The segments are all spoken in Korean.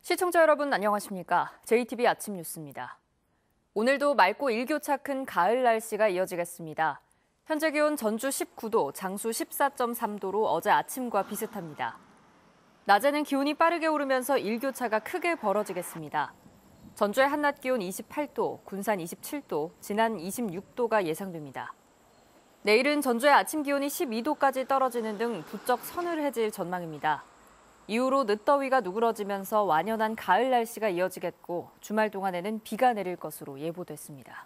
시청자 여러분 안녕하십니까? JTB 아침 뉴스입니다. 오늘도 맑고 일교차 큰 가을 날씨가 이어지겠습니다. 현재 기온 전주 19도, 장수 14.3도로 어제 아침과 비슷합니다. 낮에는 기온이 빠르게 오르면서 일교차가 크게 벌어지겠습니다. 전주의 한낮 기온 28도, 군산 27도, 진안 26도가 예상됩니다. 내일은 전주의 아침 기온이 12도까지 떨어지는 등 부쩍 서늘해질 전망입니다. 이후로 늦더위가 누그러지면서 완연한 가을 날씨가 이어지겠고 주말 동안에는 비가 내릴 것으로 예보됐습니다.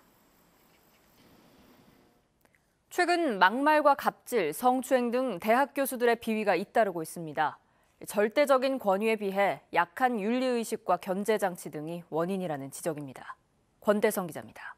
최근 막말과 갑질, 성추행 등 대학 교수들의 비위가 잇따르고 있습니다. 절대적인 권위에 비해 약한 윤리의식과 견제장치 등이 원인이라는 지적입니다. 권대성 기자입니다.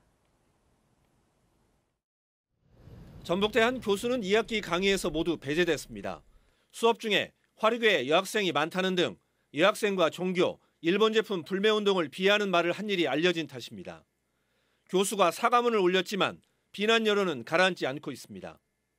전북대 한 교수는 2학기 강의에서 모두 배제됐습니다. 수업 중에 화류계에 여학생이 많다는 등 여학생과 종교, 일본 제품 불매 운동을 비하하는 말을 한 일이 알려진 탓입니다. 교수가 사과문을 올렸지만 비난 여론은 가라앉지 않고 있습니다.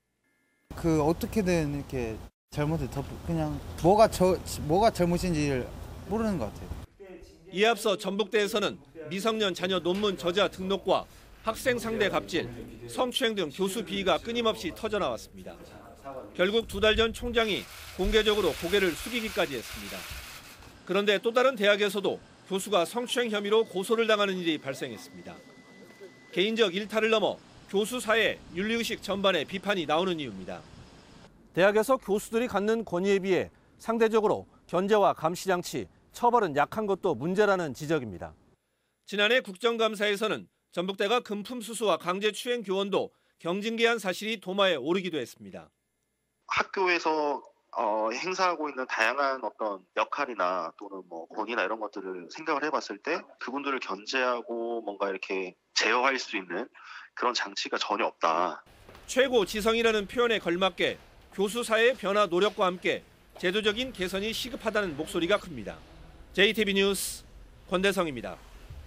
어떻게든 이렇게 잘못을 그냥 뭐가 잘못인지를 모르는 것 같아요. 이에 앞서 전북대에서는 미성년 자녀 논문 저자 등록과 학생 상대 갑질, 성추행 등 교수 비위가 끊임없이 터져나왔습니다. 결국 2달 전 총장이 공개적으로 고개를 숙이기까지 했습니다. 그런데 또 다른 대학에서도 교수가 성추행 혐의로 고소를 당하는 일이 발생했습니다. 개인적 일탈을 넘어 교수 사회, 윤리의식 전반에 비판이 나오는 이유입니다. 대학에서 교수들이 갖는 권위에 비해 상대적으로 견제와 감시 장치, 처벌은 약한 것도 문제라는 지적입니다. 지난해 국정감사에서는 전북대가 금품 수수와 강제추행 교원도 경징계한 사실이 도마에 오르기도 했습니다. 학교에서 행사하고 있는 다양한 어떤 역할이나 또는 권위나 이런 것들을 생각을 해봤을 때 그분들을 견제하고 뭔가 이렇게 제어할 수 있는 그런 장치가 전혀 없다. 최고 지성이라는 표현에 걸맞게 교수 사회의 변화 노력과 함께 제도적인 개선이 시급하다는 목소리가 큽니다. JTB 뉴스 권대성입니다.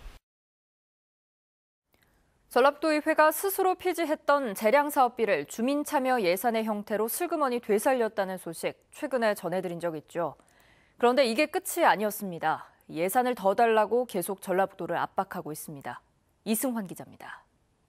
전라북도의회가 스스로 폐지했던 재량사업비를 주민참여 예산의 형태로 슬그머니 되살렸다는 소식 최근에 전해드린 적 있죠. 그런데 이게 끝이 아니었습니다. 예산을 더 달라고 계속 전라북도를 압박하고 있습니다. 이승환 기자입니다.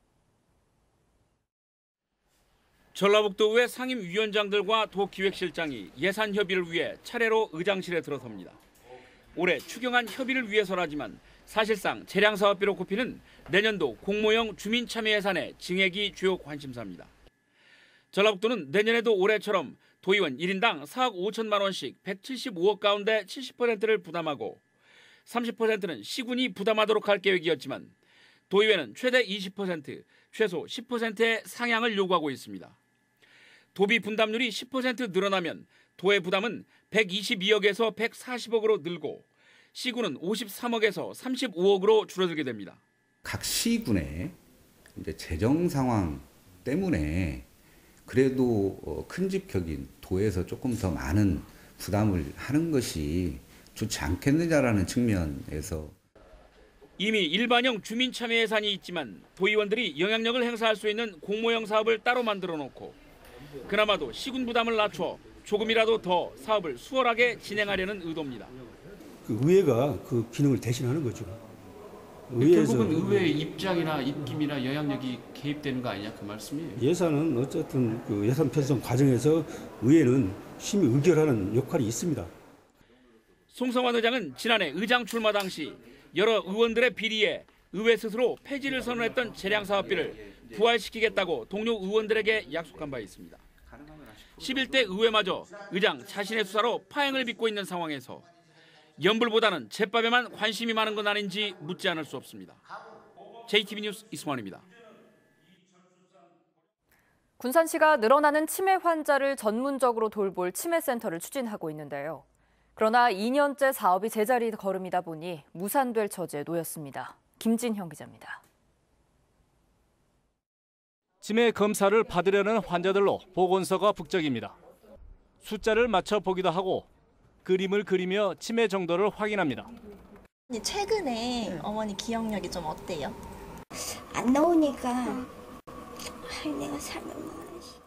전라북도의회 상임위원장들과 도기획실장이 예산 협의를 위해 차례로 의장실에 들어섭니다. 올해 추경안 협의를 위해서라지만 사실상 재량사업비로 꼽히는 내년도 공모형 주민참여 예산의 증액이 주요 관심사입니다. 전라북도는 내년에도 올해처럼 도의원 1인당 4억 5천만 원씩 175억 가운데 70%를 부담하고 30%는 시군이 부담하도록 할 계획이었지만 도의회는 최대 20%, 최소 10%의 상향을 요구하고 있습니다. 도비 분담률이 10% 늘어나면 도의 부담은 122억에서 140억으로 늘고 시군은 53억에서 35억으로 줄어들게 됩니다. 각 시군의 이제 재정 상황 때문에 그래도 큰 집 격인 도에서 조금 더 많은 부담을 하는 것이 좋지 않겠느냐라는 측면에서 이미 일반형 주민참여 예산이 있지만 도의원들이 영향력을 행사할 수 있는 공모형 사업을 따로 만들어 놓고 그나마도 시군 부담을 낮춰 조금이라도 더 사업을 수월하게 진행하려는 의도입니다. 의회가 그 기능을 대신하는 거죠. 결국은 의회의 입장이나 입김이나 영향력이 개입되는 거 아니냐 그 말씀이에요. 예산은 어쨌든 그 예산 편성 과정에서 의회는 심의 의결하는 역할이 있습니다. 송성환 의장은 지난해 의장 출마 당시 여러 의원들의 비리에 의회 스스로 폐지를 선언했던 재량사업비를 부활시키겠다고 동료 의원들에게 약속한 바 있습니다. 11대 의회마저 의장 자신의 수사로 파행을 빚고 있는 상황에서 연불보다는 제밥에만 관심이 많은 건 아닌지 묻지 않을 수 없습니다. JTB 뉴스 이승환입니다. 군산시가 늘어나는 치매 환자를 전문적으로 돌볼 치매센터를 추진하고 있는데요. 그러나 2년째 사업이 제자리 걸음이다 보니 무산될 처지에 놓였습니다. 김진형 기자입니다. 치매 검사를 받으려는 환자들로 보건소가 북적입니다. 숫자를 맞춰 보기도 하고 그림을 그리며 치매 정도를 확인합니다. 최근에 어머니 기억력이 좀 어때요? 안 나오니까 내가 살면 싶어.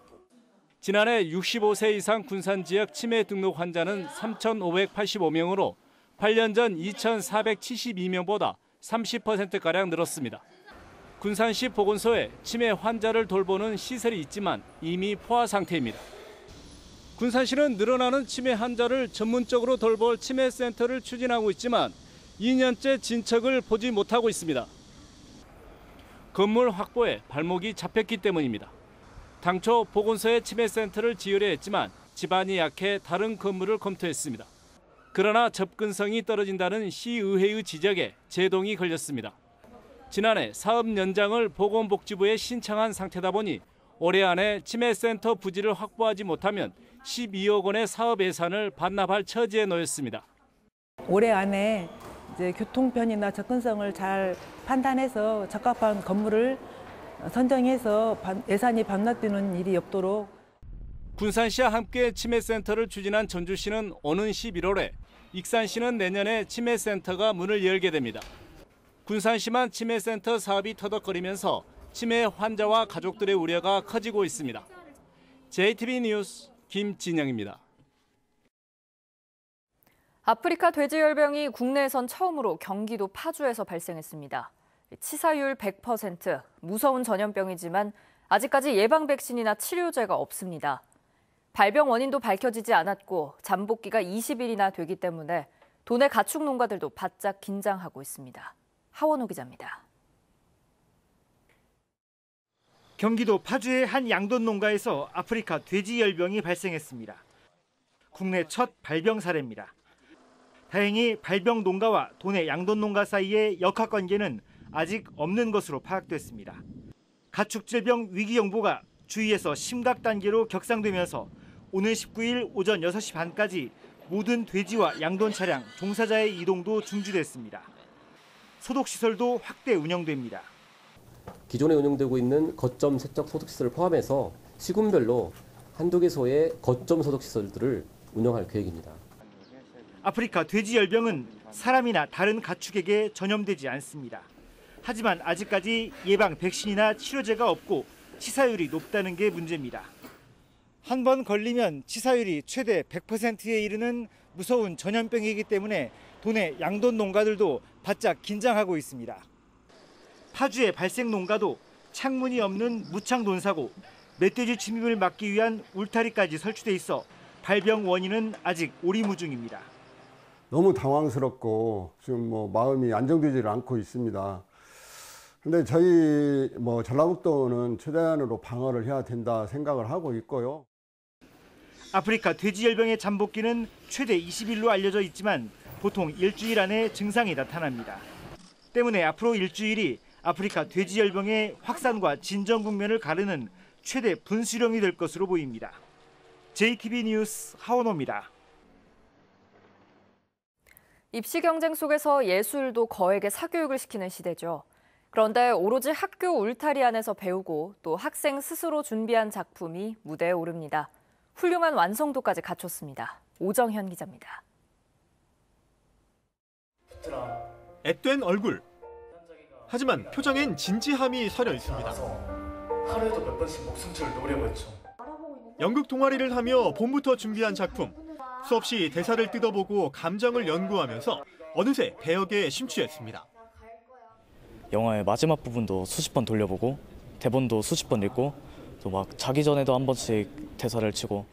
지난해 65세 이상 군산 지역 치매 등록 환자는 3,585명으로 8년 전 2,472명보다 30%가량 늘었습니다. 군산시 보건소에 치매 환자를 돌보는 시설이 있지만 이미 포화 상태입니다. 군산시는 늘어나는 치매 환자를 전문적으로 돌볼 치매센터를 추진하고 있지만 2년째 진척을 보지 못하고 있습니다. 건물 확보에 발목이 잡혔기 때문입니다. 당초 보건소에 치매센터를 지으려 했지만 지반이 약해 다른 건물을 검토했습니다. 그러나 접근성이 떨어진다는 시의회의 지적에 제동이 걸렸습니다. 지난해 사업 연장을 보건복지부에 신청한 상태다 보니 올해 안에 치매센터 부지를 확보하지 못하면 12억 원의 사업 예산을 반납할 처지에 놓였습니다. 올해 안에 이제 교통편이나 접근성을 잘 판단해서 적합한 건물을 선정해서 예산이 반납되는 일이 없도록. 군산시와 함께 치매센터를 추진한 전주시는 오는 11월에, 익산시는 내년에 치매센터가 문을 열게 됩니다. 군산시만 치매센터 사업이 터덕거리면서 치매 환자와 가족들의 우려가 커지고 있습니다. JTB 뉴스 김진영입니다. 아프리카 돼지열병이 국내에선 처음으로 경기도 파주에서 발생했습니다. 치사율 100%, 무서운 전염병이지만 아직까지 예방 백신이나 치료제가 없습니다. 발병 원인도 밝혀지지 않았고 잠복기가 20일이나 되기 때문에 도내 가축 농가들도 바짝 긴장하고 있습니다. 하원호 기자입니다. 경기도 파주의 한 양돈 농가에서 아프리카 돼지열병이 발생했습니다. 국내 첫 발병 사례입니다. 다행히 발병 농가와 도내 양돈 농가 사이의 역학관계는 아직 없는 것으로 파악됐습니다. 가축질병 위기경보가 주위에서 심각 단계로 격상되면서 오는 19일 오전 6시 반까지 모든 돼지와 양돈 차량, 종사자의 이동도 중지됐습니다. 소독시설도 확대 운영됩니다. 기존에 운영되고 있는 거점 세척 소독시설을 포함해서 시군별로 한두 개소의 거점 소독시설들을 운영할 계획입니다. 아프리카 돼지열병은 사람이나 다른 가축에게 전염되지 않습니다. 하지만 아직까지 예방 백신이나 치료제가 없고 치사율이 높다는 게 문제입니다. 한 번 걸리면 치사율이 최대 100%에 이르는 무서운 전염병이기 때문에 도내 양돈 농가들도 바짝 긴장하고 있습니다. 파주의 발생 농가도 창문이 없는 무창 돈사고 멧돼지 침입을 막기 위한 울타리까지 설치돼 있어 발병 원인은 아직 오리무중입니다. 너무 당황스럽고 지금 마음이 안정되지를 않고 있습니다. 근데 저희 전라북도는 최대한으로 방어를 해야 된다 생각을 하고 있고요. 아프리카 돼지열병의 잠복기는 최대 20일로 알려져 있지만 보통 일주일 안에 증상이 나타납니다. 때문에 앞으로 일주일이 아프리카 돼지열병의 확산과 진정 국면을 가르는 최대 분수령이 될 것으로 보입니다. JTB 뉴스 하원호입니다. 입시 경쟁 속에서 예술도 거에게 사교육을 시키는 시대죠. 그런데 오로지 학교 울타리 안에서 배우고 또 학생 스스로 준비한 작품이 무대에 오릅니다. 훌륭한 완성도까지 갖췄습니다. 오정현 기자입니다. 앳된 얼굴. 하지만 표정엔 진지함이 서려 있습니다. 하루에도 몇 번씩 목숨처럼 노려봤죠. 연극 동아리를 하며 봄부터 준비한 작품. 수없이 대사를 뜯어보고 감정을 연구하면서 어느새 배역에 심취했습니다. 영화의 마지막 부분도 수십 번 돌려보고 대본도 수십 번 읽고 또 막 자기 전에도 한 번씩 대사를 치고.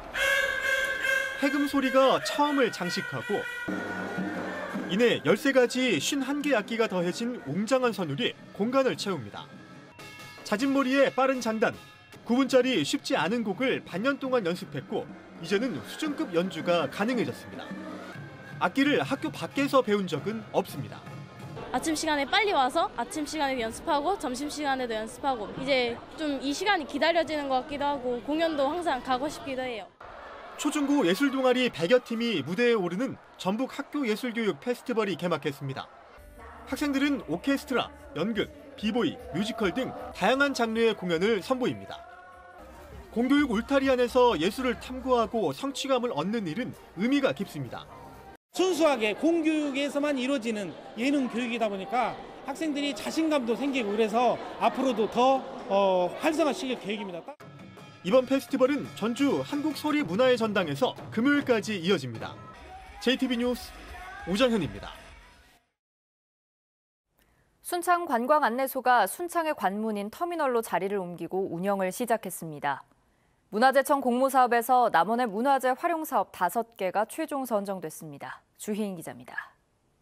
해금 소리가 처음을 장식하고 이내 13가지 51개 악기가 더해진 웅장한 선율이 공간을 채웁니다. 잦은 머리에 빠른 장단, 9분짜리 쉽지 않은 곡을 반년 동안 연습했고 이제는 수준급 연주가 가능해졌습니다. 악기를 학교 밖에서 배운 적은 없습니다. 아침 시간에 빨리 와서 아침 시간에도 연습하고 점심 시간에도 연습하고 이제 좀 이 시간이 기다려지는 것 같기도 하고 공연도 항상 가고 싶기도 해요. 초중고 예술동아리 100여 팀이 무대에 오르는 전북 학교예술교육 페스티벌이 개막했습니다. 학생들은 오케스트라, 연극, 비보이, 뮤지컬 등 다양한 장르의 공연을 선보입니다. 공교육 울타리 안에서 예술을 탐구하고 성취감을 얻는 일은 의미가 깊습니다. 순수하게 공교육에서만 이루어지는 예능 교육이다 보니까 학생들이 자신감도 생기고 그래서 앞으로도 더 활성화시킬 계획입니다. 이번 페스티벌은 전주 한국소리문화의 전당에서 금요일까지 이어집니다. JTB 뉴스 오정현입니다. 순창 관광안내소가 순창의 관문인 터미널로 자리를 옮기고 운영을 시작했습니다. 문화재청 공모사업에서 남원의 문화재 활용사업 5개가 최종 선정됐습니다. 주희인 기자입니다.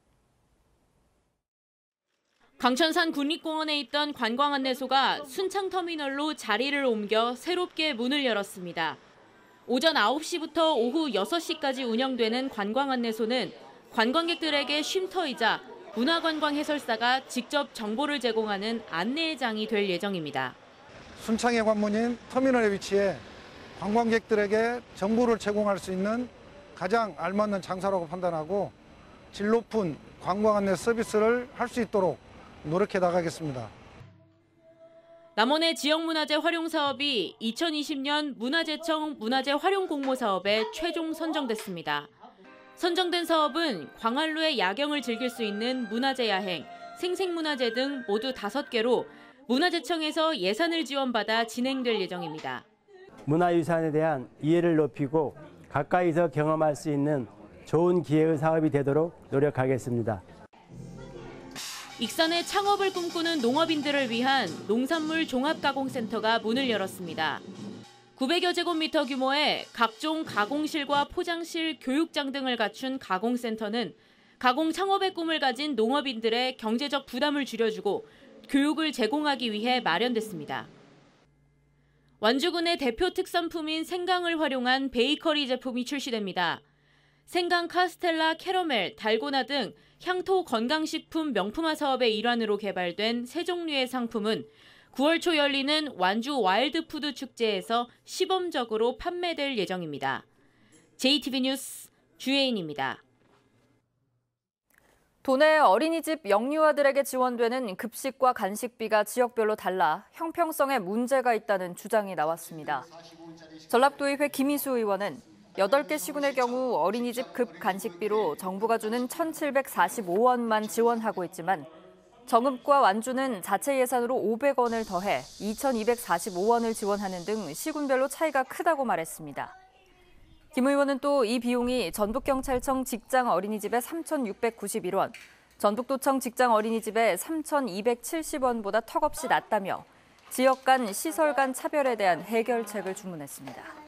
광천산 국립공원에 있던 관광안내소가 순창터미널로 자리를 옮겨 새롭게 문을 열었습니다. 오전 9시부터 오후 6시까지 운영되는 관광안내소는 관광객들에게 쉼터이자 문화관광 해설사가 직접 정보를 제공하는 안내장이 될 예정입니다. 순창의 관문인 터미널에 위치해 관광객들에게 정보를 제공할 수 있는 가장 알맞는 장소라고 판단하고 질 높은 관광 안내 서비스를 할 수 있도록 노력해 나가겠습니다. 남원의 지역문화재 활용사업이 2020년 문화재청 문화재 활용 공모사업에 최종 선정됐습니다. 선정된 사업은 광안루의 야경을 즐길 수 있는 문화재 야행, 생생문화재 등 모두 5개로 문화재청에서 예산을 지원받아 진행될 예정입니다. 문화유산에 대한 이해를 높이고 가까이서 경험할 수 있는 좋은 기회의 사업이 되도록 노력하겠습니다. 익산의 창업을 꿈꾸는 농업인들을 위한 농산물 종합가공센터가 문을 열었습니다. 900여 제곱미터 규모의 각종 가공실과 포장실, 교육장 등을 갖춘 가공센터는 가공 창업의 꿈을 가진 농업인들의 경제적 부담을 줄여주고 교육을 제공하기 위해 마련됐습니다. 완주군의 대표 특산품인 생강을 활용한 베이커리 제품이 출시됩니다. 생강 카스텔라, 캐러멜, 달고나 등 향토 건강식품 명품화 사업의 일환으로 개발된 세 종류의 상품은 9월 초 열리는 완주 와일드푸드 축제에서 시범적으로 판매될 예정입니다. JTB 뉴스 주혜인입니다. 도내 어린이집 영유아들에게 지원되는 급식과 간식비가 지역별로 달라 형평성에 문제가 있다는 주장이 나왔습니다. 전라도의회 김희수 의원은 8개 시군의 경우 어린이집 급 간식비로 정부가 주는 1,745원만 지원하고 있지만 정읍과 완주는 자체 예산으로 500원을 더해 2,245원을 지원하는 등 시군별로 차이가 크다고 말했습니다. 김 의원은 또 이 비용이 전북경찰청 직장 어린이집의 3,691원, 전북도청 직장 어린이집의 3,270원보다 턱없이 낮다며 지역 간 시설 간 차별에 대한 해결책을 주문했습니다.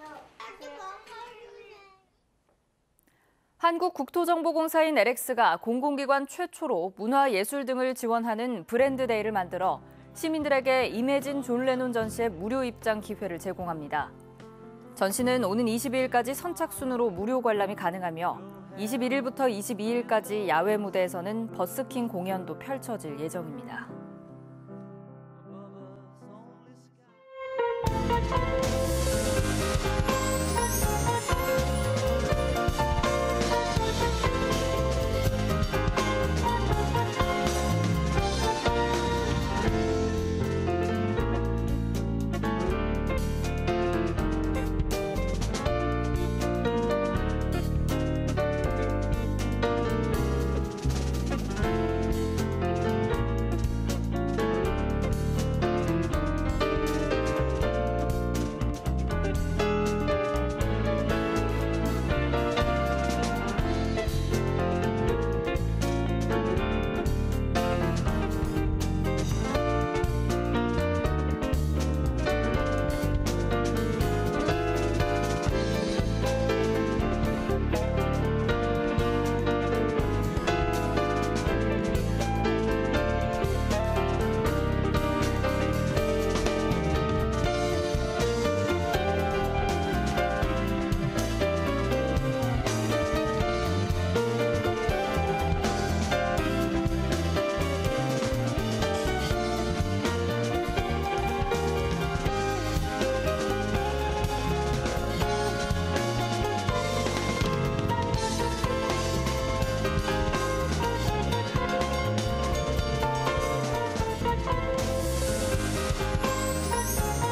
한국국토정보공사인 LX가 공공기관 최초로 문화예술 등을 지원하는 브랜드데이를 만들어 시민들에게 임해진 존 레논 전시의 무료 입장 기회를 제공합니다. 전시는 오는 22일까지 선착순으로 무료 관람이 가능하며 21일부터 22일까지 야외 무대에서는 버스킹 공연도 펼쳐질 예정입니다.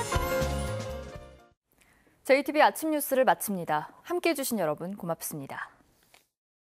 JTB 아침 뉴스를 마칩니다. 함께해 주신 여러분 고맙습니다.